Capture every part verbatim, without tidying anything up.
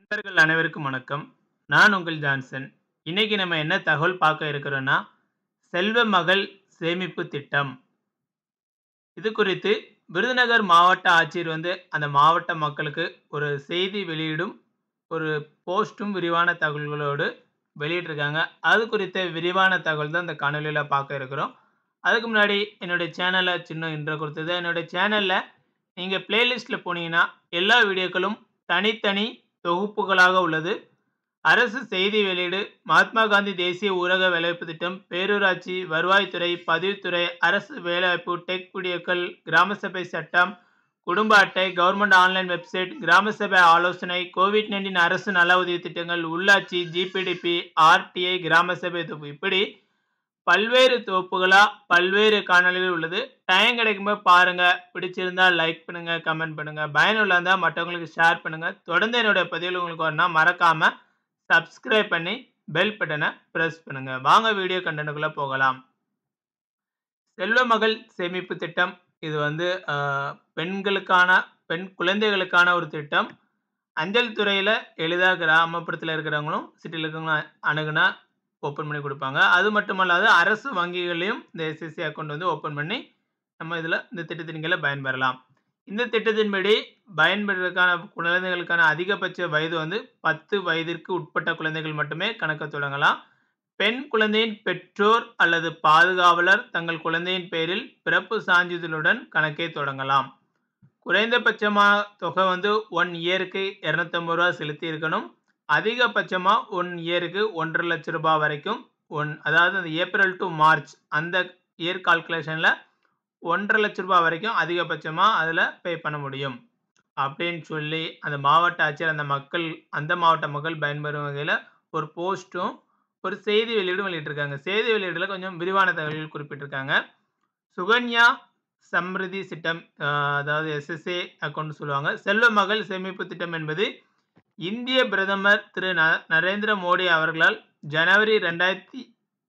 நண்பர்கள் அனைவருக்கும் வணக்கம். நான் உங்கள் ஜான்சன். இன்னைக்கு நம்ம என்ன தகவல் பார்க்க இருக்கிறோம்னா, செல்வ மகள் சேமிப்பு திட்டம். இது குறித்து விருதுநகர் மாவட்ட ஆட்சியர் வந்து அந்த மாவட்ட மக்களுக்கு ஒரு செய்தி வெளியிடும் ஒரு போஸ்டும் விரிவான தகவல்களோடு வெளியிட்டிருக்காங்க. அது குறித்த விரிவான தகவல் தான் இந்த காணொலியில பார்க்க இருக்கிறோம். அதுக்கு முன்னாடி என்னுடைய சேனலை சின்ன இன்ட்ரோ கொடுத்தது. என்னுடைய சேனல்ல நீங்க பிளேலிஸ்ட்ல போனீங்கன்னா எல்லா வீடியோக்களும் தனித்தனி தொகுப்புகளாக உள்ளது. அரசு செய்தி வெளியீடு, மகாத்மா காந்தி தேசிய ஊரக வேலைவாய்ப்பு திட்டம், பேரூராட்சி, வருவாய்த்துறை, பதிவுத்துறை, அரசு வேலைவாய்ப்பு, டெக் வீடியோக்கள், கிராம சபை சட்டம், குடும்ப அட்டை, கவர்மெண்ட் ஆன்லைன் வெப்சைட், கிராம சபை ஆலோசனை, கோவிட் பத்தொன்பது அரசு நல உதவி திட்டங்கள், உள்ளாட்சி, ஜிபிடிபி, ஆர்டிஐ, கிராம சபை தொகுப்பு, இப்படி பல்வேறு தொகுப்புகளா பல்வேறு காணொலிகள் உள்ளது. டைம் கிடைக்கும்போது பாருங்க. பிடிச்சிருந்தா லைக் பண்ணுங்க, கமெண்ட் பண்ணுங்க. பயனுள்ள இருந்தா மற்றவங்களுக்கு ஷேர் பண்ணுங்க. தொடர்ந்து என்னுடைய பதிவுகள் உங்களுக்கு வரணும்னா மறக்காம சப்ஸ்கிரைப் பண்ணி பெல் பட்டனை பிரஸ் பண்ணுங்க. வாங்க வீடியோ கண்டென்ட்குள்ள போகலாம். செல்வ மகள் சேமிப்பு திட்டம் இது வந்து அஹ், பெண்களுக்கான பெண் குழந்தைகளுக்கான ஒரு திட்டம். அஞ்சல் துறையில எளிதாக கிராமப்புறத்தில் இருக்கிறவங்களும் சிட்டியில் இருக்கிறவங்களும் அணுகுனா ஓப்பன் பண்ணி கொடுப்பாங்க. அது மட்டுமல்லாது அரசு வங்கிகளையும் இந்த எஸ்எஸ்சி அக்கௌண்ட் வந்து ஓப்பன் பண்ணி நம்ம இதில் இந்த திட்டத்தின் கீழே பயன்பெறலாம். இந்த திட்டத்தின்படி பயன்பெறுவதற்கான குழந்தைகளுக்கான அதிகபட்ச வயது வந்து பத்து வயதிற்கு உட்பட்ட குழந்தைகள் மட்டுமே கணக்க தொடங்கலாம். பெண் குழந்தையின் பெற்றோர் அல்லது பாதுகாவலர் தங்கள் குழந்தையின் பெயரில் பிறப்பு சான்றிதழுடன் கணக்கை தொடங்கலாம். குறைந்தபட்சமாக தொகை வந்து ஒன் இயருக்கு இருநூத்தி ஐம்பது ரூபா செலுத்தி இருக்கணும். அதிகபட்சமா ஒன் இயருக்கு ஒன்றரை லட்சம் ரூபாய் வரைக்கும் ஒன் அதாவது அந்த ஏப்ரல் டு மார்ச் அந்த இயர் கால்குலேஷன்ல ஒன்றரை லட்சம் ரூபாய் வரைக்கும் அதிகபட்சமா அதுல பே பண்ண முடியும் அப்படின்னு சொல்லி அந்த மாவட்ட ஆட்சியர் அந்த மக்கள் அந்த மாவட்ட மக்கள் பயன்பெறும் வகையில ஒரு போஸ்டும் ஒரு செய்தி வெளியீடும் வெளியிட்டிருக்காங்க. செய்தி வெளியீடுல கொஞ்சம் விரிவான தகவல்கள் குறிப்பிட்டிருக்காங்க. சுகன்யா சம்ரிதி திட்டம், அஹ், அதாவது எஸ்எஸ்ஏ அக்கௌண்ட் சொல்லுவாங்க. செல்வ மகள் சேமிப்பு திட்டம் என்பது இந்திய பிரதமர் திரு ந- நரேந்திர மோடி அவர்களால் ஜனவரி ரெண்டாயிரத்தி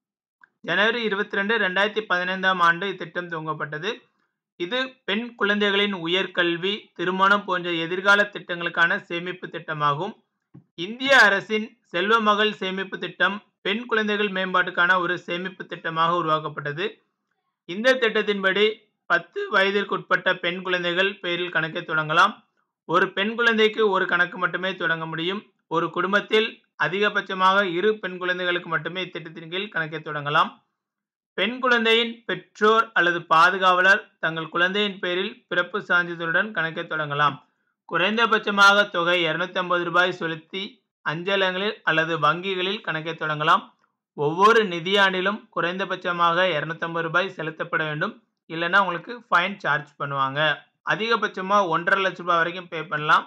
ஜனவரி இருபத்தி ரெண்டு ரெண்டாயிரத்தி பதினைந்தாம் ஆண்டு இத்திட்டம் துவங்கப்பட்டது. இது பெண் குழந்தைகளின் உயர்கல்வி, திருமணம் போன்ற எதிர்கால திட்டங்களுக்கான சேமிப்பு திட்டமாகும். இந்திய அரசின் செல்வ மகள் சேமிப்பு திட்டம் பெண் குழந்தைகள் மேம்பாட்டுக்கான ஒரு சேமிப்பு திட்டமாக உருவாக்கப்பட்டது. இந்த திட்டத்தின்படி பத்து வயதிற்கு உட்பட்ட பெண் குழந்தைகள் பெயரில் கணக்கை தொடங்கலாம். ஒரு பெண் குழந்தைக்கு ஒரு கணக்கு மட்டுமே தொடங்க முடியும். ஒரு குடும்பத்தில் அதிகபட்சமாக இரு பெண் குழந்தைகளுக்கு மட்டுமே இத்திட்டத்தின் கீழ் கணக்கை தொடங்கலாம். பெண் குழந்தையின் பெற்றோர் அல்லது பாதுகாவலர் தங்கள் குழந்தையின் பெயரில் பிறப்பு சான்றிதழுடன் கணக்கை தொடங்கலாம். குறைந்தபட்சமாக தொகை இருநூத்தி ஐம்பது ரூபாய் செலுத்தி அஞ்சலகங்களில் அல்லது வங்கிகளில் கணக்கை தொடங்கலாம். ஒவ்வொரு நிதியாண்டிலும் குறைந்தபட்சமாக இருநூத்தி ஐம்பது ரூபாய் செலுத்தப்பட வேண்டும். இல்லைன்னா உங்களுக்கு ஃபைன் சார்ஜ் பண்ணுவாங்க. அதிகபட்சமா ஒன்றரை லட்சம் ரூபாய் வரைக்கும் பே பண்ணலாம்.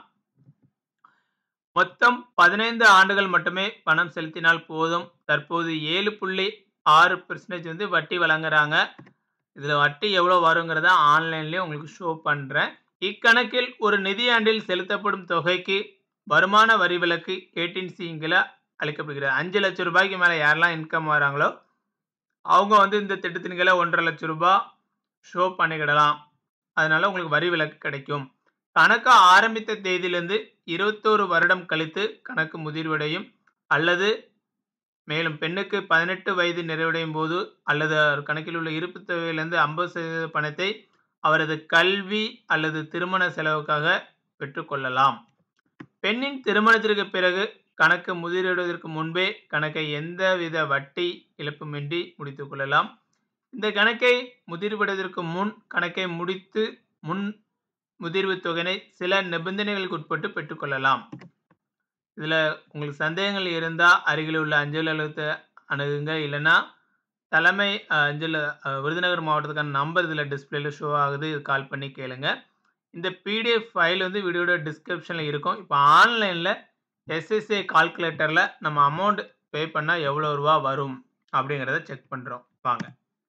மொத்தம் பதினைந்து ஆண்டுகள் மட்டுமே பணம் செலுத்தினால் போதும். தற்போது ஏழு புள்ளி ஆறு பெர்சன்டேஜ் வந்து வட்டி வழங்குறாங்க. இதுல வட்டி எவ்வளவு வருங்கிறத ஆன்லைன்லயே உங்களுக்கு ஷோ பண்றேன். இக்கணக்கில் ஒரு நிதியாண்டில் செலுத்தப்படும் தொகைக்கு வருமான வரி விலக்கு எயிட்டீன் சி கீழ அளிக்கப்படுகிறது. அஞ்சு லட்சம் ரூபாய்க்கு மேல யாரெல்லாம் இன்கம் வராங்களோ அவங்க வந்து இந்த திட்டத்தின் கீழ ஒன்றரை லட்சம் ரூபாய் ஷோ பண்ணிக்கிடலாம். அதனால உங்களுக்கு வரி விலக்கு கிடைக்கும். கணக்கு ஆரம்பித்த தேதியிலிருந்து இருபத்தோரு வருடம் கழித்து கணக்கு முதிர்வடையும். அல்லது மேலும் பெண்ணுக்கு பதினெட்டு வயது நிறைவடையும் போது அல்லது அவர் கணக்கில் உள்ள இருப்பு தொகையிலிருந்து ஐம்பது சதவீத பணத்தை அவரது கல்வி அல்லது திருமண செலவுக்காக பெற்றுக்கொள்ளலாம். பெண்ணின் திருமணத்திற்கு பிறகு கணக்கு முதிர்வடைவதற்கு முன்பே கணக்கை எந்தவித வட்டி இழப்புமின்றி முடித்துக் கொள்ளலாம். இந்த கணக்கை முதிர்வடைவதற்கு முன் கணக்கை முடித்து முன் முதிர்வு தொகையினை சில நிபந்தனைகளுக்கு உட்பட்டு பெற்றுக்கொள்ளலாம். இதுல உங்களுக்கு சந்தேகங்கள் இருந்தா அருகில் உள்ள அஞ்சல் அலுவலகத்தை அணுகுங்க. இல்லைன்னா தலைமை அஹ், அஞ்சல் அஹ், விருதுநகர் மாவட்டத்துக்கான நம்பர் இதில் டிஸ்பிளேல ஷோ ஆகுது. இது கால் பண்ணி கேளுங்க. இந்த பிடிஎஃப் ஃபைல் வந்து வீடியோட டிஸ்கிரிப்ஷனில் இருக்கும். இப்போ ஆன்லைனில் எஸ்எஸ்ஏ கால்குலேட்டரில் நம்ம அமௌண்ட் பே பண்ணால் எவ்வளோ ரூபா வரும் அப்படிங்கிறத செக் பண்ணுறோம். வாங்க.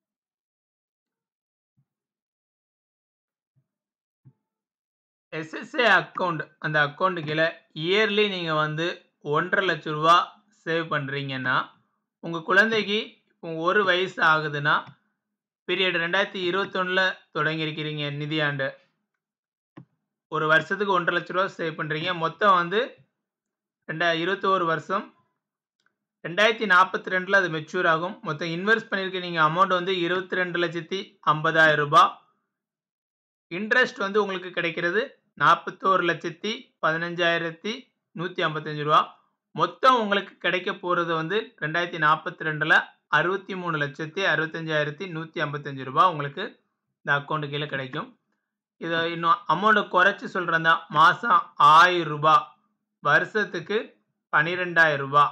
எஸ்எஸ்ஏ அக்கௌண்ட் அந்த அக்கௌண்ட் கீழே இயர்லி நீங்கள் வந்து ஒன்றரை லட்சம் ரூபா சேவ் பண்ணுறீங்கன்னா உங்கள் குழந்தைக்கு இப்போ ஒரு வயசு ஆகுதுன்னா பீரியட் ரெண்டாயிரத்தி இருபத்தொன்னில் தொடங்கியிருக்கிறீங்க நிதியாண்டு. ஒரு வருஷத்துக்கு ஒன்றரை லட்ச ரூபா சேவ் பண்ணுறீங்க. மொத்தம் வந்து ரெண்டா இருபத்தி ஒன்று வருஷம். ரெண்டாயிரத்தி நாற்பத்தி ரெண்டுல அது மெச்சூர் ஆகும். மொத்தம் இன்வெஸ்ட் பண்ணியிருக்க நீங்க அமௌண்ட் வந்து இருபத்தி ரெண்டு லட்சத்தி ஐம்பதாயிரம் ரூபாய். இன்ட்ரெஸ்ட் வந்து உங்களுக்கு கிடைக்கிறது நாற்பத்தி ஒன்று லட்சத்தி பதினைந்தாயிரத்தி நூற்றி ஐம்பத்தி ஐந்து ரூபாய். மொத்தம் உங்களுக்கு கிடைக்க போறது வந்து ரெண்டாயிரத்தி நாற்பத்தி ரெண்டுல அறுபத்தி மூணு லட்சத்தி அறுபத்தி ஐந்தாயிரத்தி நூற்றி ஐம்பத்தி ஐந்து ரூபாய் உங்களுக்கு இந்த அக்கௌண்ட் கீழே கிடைக்கும். இதை இன்னும் அமௌண்ட் குறைச்சி சொல்றேன் தான். மாசம் ஆயிரம் ரூபாய், வருஷத்துக்கு பன்னிரெண்டாயிரம் ரூபாய்.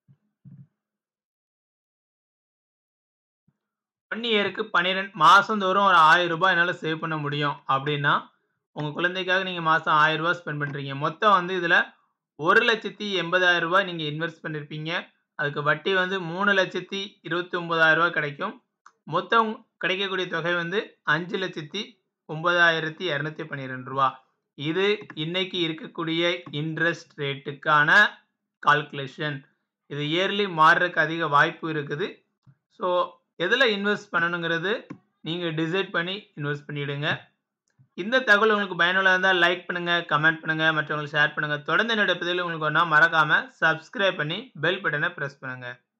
ஒன் இயருக்கு பன்னிரெண்டு மாசந்தோறும் ஒரு ஆயிரம் ரூபாய் என்னால் சேவ் பண்ண முடியும் அப்படின்னா உங்கள் குழந்தைக்காக நீங்கள் மாதம் ஆயிரம் ரூபாய் ஸ்பெண்ட் பண்ணுறீங்க. மொத்தம் வந்து இதில் ஒரு லட்சத்தி எண்பதாயிரம் ரூபாய் நீங்கள் இன்வெஸ்ட் பண்ணியிருப்பீங்க. அதுக்கு வட்டி வந்து மூணு லட்சத்தி இருபத்தி ஒன்பதாயிரம் ரூபாய் கிடைக்கும். மொத்தம் கிடைக்கக்கூடிய தொகை வந்து அஞ்சு லட்சத்தி ஒன்பதாயிரத்தி இரநூத்தி பன்னிரெண்டு ரூபா. இது இன்னைக்கு இருக்கக்கூடிய இன்ட்ரெஸ்ட் ரேட்டுக்கான கால்குலேஷன். இது இயர்லி மாறுறதுக்கு அதிக வாய்ப்பு இருக்குது. ஸோ எதில் இன்வெஸ்ட் பண்ணணுங்கிறது நீங்கள் டிசைட் பண்ணி இன்வெஸ்ட் பண்ணிவிடுங்க. இந்த தகவல் உங்களுக்கு பயனுள்ளதாக இருந்தால் லைக் பண்ணுங்கள், கமெண்ட் பண்ணுங்கள், மற்றவங்களுக்கு ஷேர் பண்ணுங்கள். தொடர்ந்து என்னோட பதிவில் உங்களுக்கு ஒன்றா மறக்காமல் சப்ஸ்கிரைப் பண்ணி பெல் பட்டனை ப்ரெஸ் பண்ணுங்கள்.